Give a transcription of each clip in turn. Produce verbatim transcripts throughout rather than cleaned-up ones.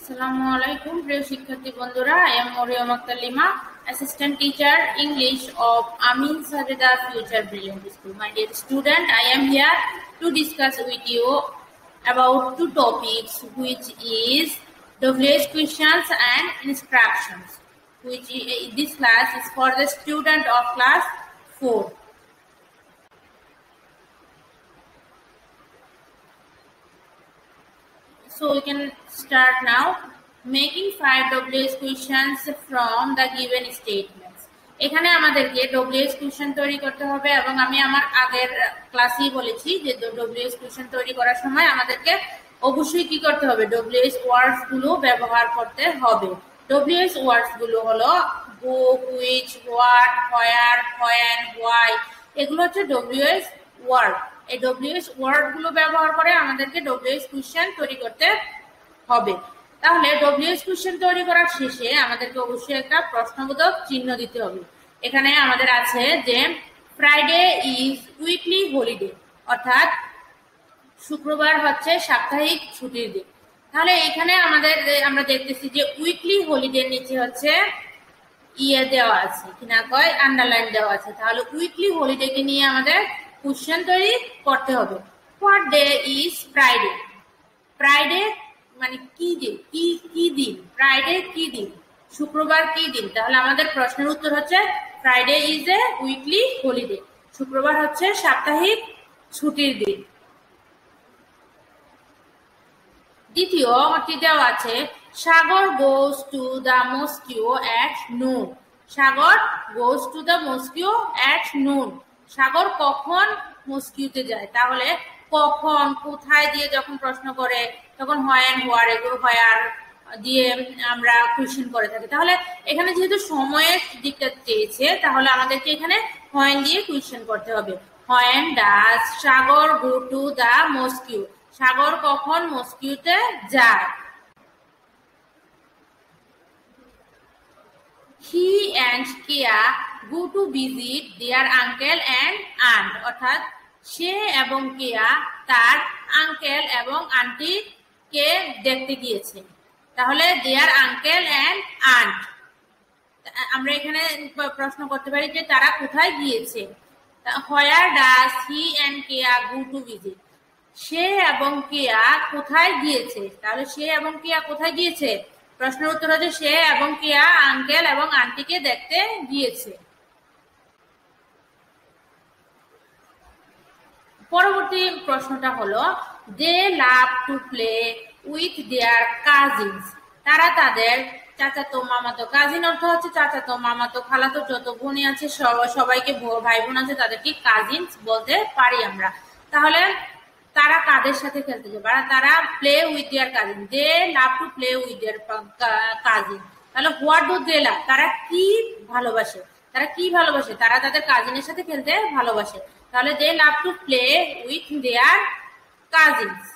Assalamualaikum, প্রিয় শিক্ষার্থী বন্ধুরা। I am Moriam Akhtar Lima, Assistant Teacher English of Amin Sarida Future Brilliant School. My dear student, I am here to discuss with you about two topics, which is W H questions and instructions. Which is, this class is for the student of class four. So we can start now. Making five W H questions from the given statements. এখানে আমাদেরকে W H question তৈরি করতে হবে এবং আমি আমার আগের ক্লাসেই বলেছি যে W H question তৈরি করার সময় আমাদেরকে অবশ্যই কি করতে হবে, W H ওয়ার্ডস গুলো ব্যবহার করতে হবে। W H ওয়ার্ডস গুলো হলো who, which, what, where, when, why, এগুলো হচ্ছে W H ওয়ার্ড। এই W H ওয়ার্ড গুলো ব্যবহার করে আমাদেরকে W H কোশ্চেন তৈরি করতে হবে। তাহলে W H কোশ্চেন তৈরি করার শেষে আমাদেরকে অবশ্যই একটা প্রশ্নবোধক চিহ্ন দিতে হবে। এখানে আমাদের আছে যে ফ্রাইডে ইজ উইকলি হলিডে, অর্থাৎ শুক্রবার হচ্ছে সাপ্তাহিক ছুটির দিন। তাহলে এখানে আমাদের আমরা দেখতেছি যে উইকলি হলিডের নিচে হচ্ছে ইয়ে দেওয়া আছে, কিনা কয় আন্ডারলাইন দেওয়া আছে। তাহলে উইকলি হলিডেকে নিয়ে আমাদের কোশ্চেন তৈরি করতে হবে। What day is Friday? Friday মানে কি দিন, কি কি দিন? ফ্রাইডে কি দিন? শুক্রবার কি দিন? তাহলে আমাদের প্রশ্নের উত্তর হচ্ছে Friday is a weekly holiday. শুক্রবার হচ্ছে সাপ্তাহিক ছুটির দিন। দ্বিতীয়টি দেওয়া আছে Sagar goes to the mosque at noon. Sagar goes to the mosque at noon. Sagar কখন মস্কিউতে যায়? তাহলে কখন, কোথায় দিয়ে যখন প্রশ্ন করে তখন হোয়েন, হোয়ার, এগুলো হোয়ার দিয়ে আমরা কোয়েশ্চেন করে থাকি। তাহলে এখানে যেহেতু সময়ের দিকটা চেয়েছে তাহলে আমাদেরকে এখানে হোয়েন দিয়ে কোয়েশ্চেন করতে হবে। When does Sagar go to the mosque? Sagar কখন মস্কিউতে যায়? He and Kia go to visit their uncle and aunt, অর্থাৎ সে এবং কেয়া তার আঙ্কেল এবং আন্টিকে দেখতে গিয়েছে। তাহলে দেয়ার আঙ্কেল এন্ড আন্ট, আমরা এখানে প্রশ্ন করতে পারি যে তারা কোথায় গিয়েছে। Where does he and Keya go to visit? সে এবং কেয়া কোথায় গিয়েছে? তাহলে সে এবং কেয়া কোথায় গিয়েছে? প্রশ্নের উত্তর হচ্ছে সে এবং কেয়া আঙ্কেল এবং আন্টিকে দেখতে গিয়েছে। পরবর্তী প্রশ্নটা হলো they love to play with their cousins. তারা তাদের চাচাতো মামাতো, কাজিন অর্থ হচ্ছে চাচাতো মামাতো খালাতো যত বোনই আছে সবাইকে, ভাই বোন আছে তাদেরকে কাজিনস বলতে পারি আমরা। তাহলে তারা কাদের সাথে খেলতে যাবে? তারা play with their cousin. They love to play with their cousin. তাহলে হোয়াট ডু দে লাভ? তারা কি ভালোবাসে? তারা কি ভালোবাসে? তারা তাদের কাজিনের সাথে খেলতে ভালোবাসে। তাহলে they love to play with their cousins.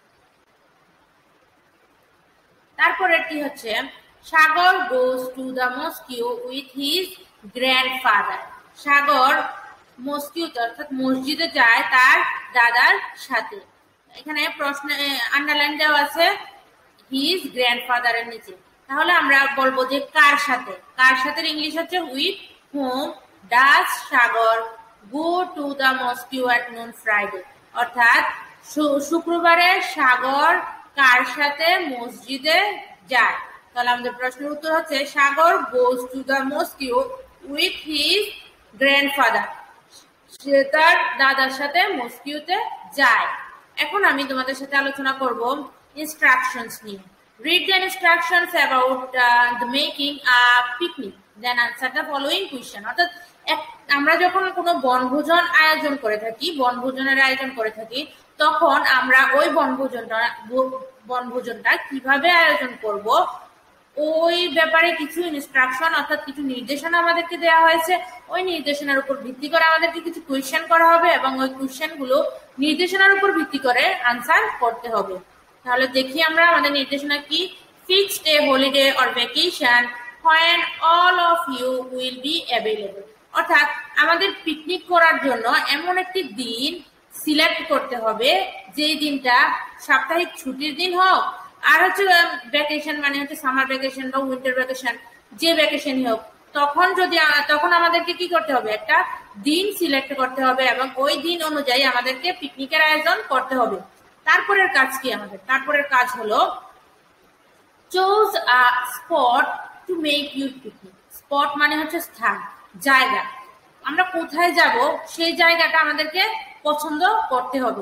তারপরেরটি হচ্ছে Sagar goes to the mosque with his grandfather. Sagar মস্কিউতে অর্থাৎ মসজিদে যায় তার দাদার সাথে। এখানে প্রশ্ন আন্ডারলাইন দেওয়া আছে হিজ গ্র্যান্ডফাদারের নিচে। তাহলে আমরা বলবো যে কার সাথে? কার সাথে ইংলিশ হচ্ছে with whom does Sagar go to the mosque at noon Friday, অর্থাৎ শুক্রবারে সাগর কার সাথে মসজিদে যায়? তাহলে আমাদের প্রশ্নের উত্তর হচ্ছে Sagar goes to the mosque with his grandfather. সে তার দাদার সাথে মস্কিউতে যায়। এখন আমি তোমাদের সাথে আলোচনা করব ইনস্ট্রাকশনস নিয়ে। Read the instructions about the making a picnic, then answer the following question. অর্থাৎ আমরা যখন কোনো বনভোজন আয়োজন করে থাকি, বনভোজনের আয়োজন করে থাকি, তখন আমরা ওই বনভোজনটা বনভোজনটা কিভাবে আয়োজন করব ওই ব্যাপারে কিছু ইনস্ট্রাকশন অর্থাৎ কিছু নির্দেশনা আমাদেরকে দেওয়া হয়েছে। ওই নির্দেশনার উপর ভিত্তি করে আমাদেরকে কিছু কোয়েশ্চেন করা হবে এবং ওই কোয়েশ্চেন গুলো নির্দেশনার উপর ভিত্তি করে আনসার করতে হবে। তাহলে দেখি আমরা আমাদের নির্দেশনা কি। Fixed a holiday or vacation when all of you will be available, অর্থাৎ আমাদের পিকনিক করার জন্য এমন একটি দিন সিলেক্ট করতে হবে যেই দিনটা সাপ্তাহিক ছুটির দিন হোক আর হচ্ছে ভ্যাকেশন মানে হচ্ছে সামার ভ্যাকেশন বা উইন্টার ভ্যাকেশন, যে ভ্যাকেশনই হোক, তখন যদি তখন আমাদেরকে কি করতে হবে, একটা দিন সিলেক্ট করতে হবে এবং ওই দিন অনুযায়ী আমাদেরকে পিকনিকের আয়োজন করতে হবে। তারপরের কাজ কি আমাদের? তারপরের কাজ হলো choose a spot to make your picnic. Spot মানে হচ্ছে স্থান, জায়গা। আমরা কোথায় যাব সেই জায়গাটা আমাদেরকে পছন্দ করতে হবে।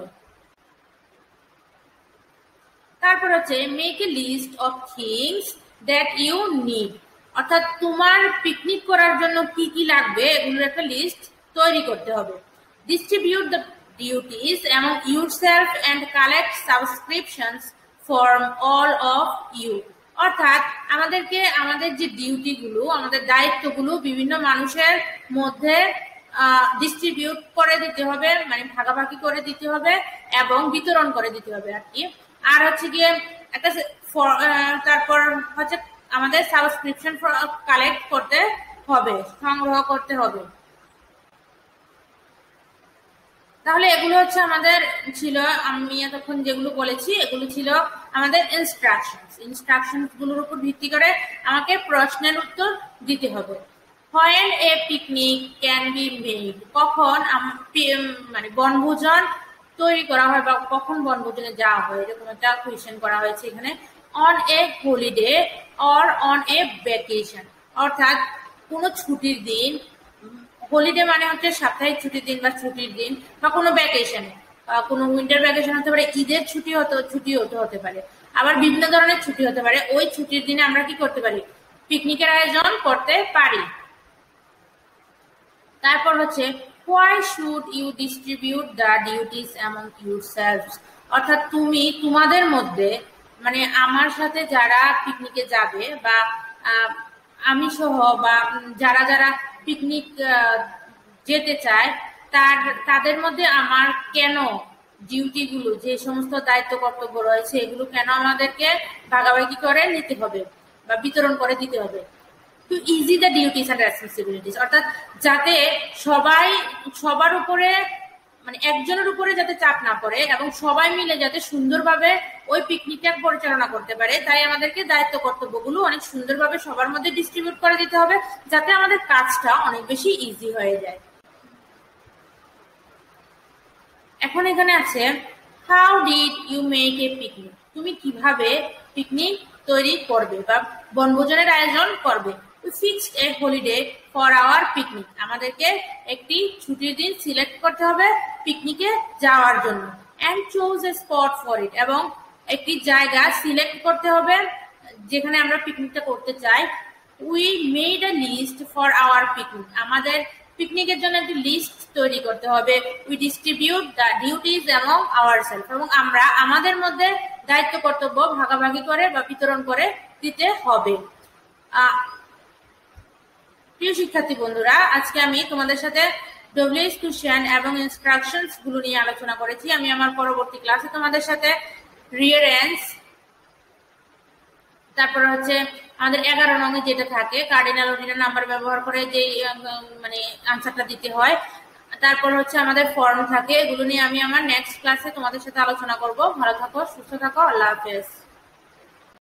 তারপর হচ্ছে make a list of things that you need, অর্থাৎ তোমার পিকনিক করার জন্য কি কি লাগবে এগুলোর একটা লিস্ট তৈরি করতে হবে। Distribute the duties among yourself and collect subscriptions from all of you, অর্থাৎ আমাদেরকে আমাদের যে ডিউটিগুলো, আমাদের দায়িত্বগুলো বিভিন্ন মানুষের মধ্যে ডিস্ট্রিবিউট করে দিতে হবে, মানে ভাগাভাগি করে দিতে হবে এবং বিতরণ করে দিতে হবে আর কি। আর হচ্ছে গিয়ে একটা তারপর হচ্ছে আমাদের সাবস্ক্রিপশন কালেক্ট করতে হবে, সংগ্রহ করতে হবে। তাহলে এগুলো হচ্ছে আমাদের ছিল, আমি এতক্ষণ যেগুলো বলেছি এগুলো ছিল আমাদের ইনস্ট্রাকশনস। ইনস্ট্রাকশনস গুলোর উপর ভিত্তি করে আমাকে প্রশ্নের উত্তর দিতে হবে। When a picnic can be made, কখন মানে বনভোজন তৈরি করা হয় বা কখন বনভোজনে যাওয়া হয়, এরকম একটা কোয়েশ্চেন করা হয়েছে এখানে। On a holiday or on a vacation, অর্থাৎ কোনো ছুটির দিন, হলিডে মানে হচ্ছে সাপ্তাহিক ছুটির দিন বা ছুটির দিন, বা কোনো ভ্যাকেশনে, কোনো উইন্টার ভ্যাকেশন হতে পারে, ঈদের ছুটি হতে ছুটি হতে হতে পারে, আবার বিভিন্ন ধরনের ছুটি হতে পারে। ওই ছুটির দিনে আমরা কি করতে পারি, পিকনিকের আয়োজন করতে পারি। তারপর হচ্ছে why should you distribute the duties among yourselves, অর্থাৎ তুমি তোমাদের মধ্যে, মানে আমার সাথে যারা পিকনিকে যাবে বা আমি সহ বা যারা যারা পিকনিক যেতে চায়, তার তাদের মধ্যে আমার কেন ডিউটিগুলো, যে সমস্ত দায়িত্ব কর্তব্য রয়েছে এগুলো কেন আমাদেরকে ভাগাভাগি করে নিতে হবে বা বিতরণ করে দিতে হবে। To easy the duties and responsibilities, অর্থাৎ যাতে সবাই সবার উপরে, মানে একজনের উপরে যাতে চাপ না পড়ে এবং সবাই মিলে যাতে সুন্দরভাবে ওই পিকনিকটা পরিচালনা করতে পারে, তাই আমাদেরকে দায়িত্ব কর্তব্যগুলো অনেক সুন্দরভাবে সবার মধ্যে ডিস্ট্রিবিউট করে দিতে হবে, যাতে আমাদের কাজটা অনেক বেশি ইজি হয়ে যায়। এখন এখানে আছে how did you make a picnic, তুমি কিভাবে পিকনিক তৈরি করবে বা বনভোজনের আয়োজন করবে। We fixed a holiday for our picnic, আমাদেরকে একটি ছুটির দিন সিলেক্ট করতে হবে পিকনিকে যাওয়ার জন্য। and chose a spot for it, এবং একটি জায়গা সিলেক্ট করতে হবে যেখানে আমরা পিকনিকটা করতে চাই। we made a list for our picnic, আমাদের পিকনিকের জন্য একটি লিস্ট তৈরি করতে হবে। we distribute the duties among ourselves, এবং আমরা আমাদের মধ্যে দায়িত্ব কর্তব্য ভাগাভাগি করে বা বিতরণ করে দিতে হবে। প্রিয় শিক্ষার্থী বন্ধুরা, আজকে আমি তোমাদের সাথে ডব্লিউএইচ কোশ্চেন এবং ইনস্ট্রাকশনস গুলো নিয়ে আলোচনা করেছি। আমি আমার পরবর্তী ক্লাসে তোমাদের সাথে রিয়ারেন্স, তারপর হচ্ছে আমাদের এগারো নং যেটা থাকে কার্ডিনাল অর্ডিনাল নাম্বার ব্যবহার করে যে মানে আনসারটা দিতে হয়, তারপর হচ্ছে আমাদের ফর্ম থাকে, এগুলো নিয়ে আমি আমার নেক্সট ক্লাসে তোমাদের সাথে আলোচনা করব। ভালো থাকো, সুস্থ থাকো, আল্লাহ হাফেজ।